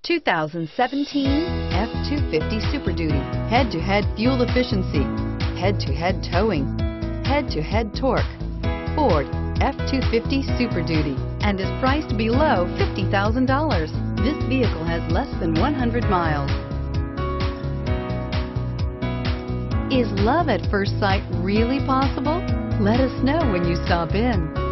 2017 F-250 Super Duty. Head-to-head fuel efficiency, head-to-head towing, head-to-head torque. Ford F-250 Super Duty, and is priced below $50,000. This vehicle has less than 100 miles. Is love at first sight really possible? Let us know when you stop in.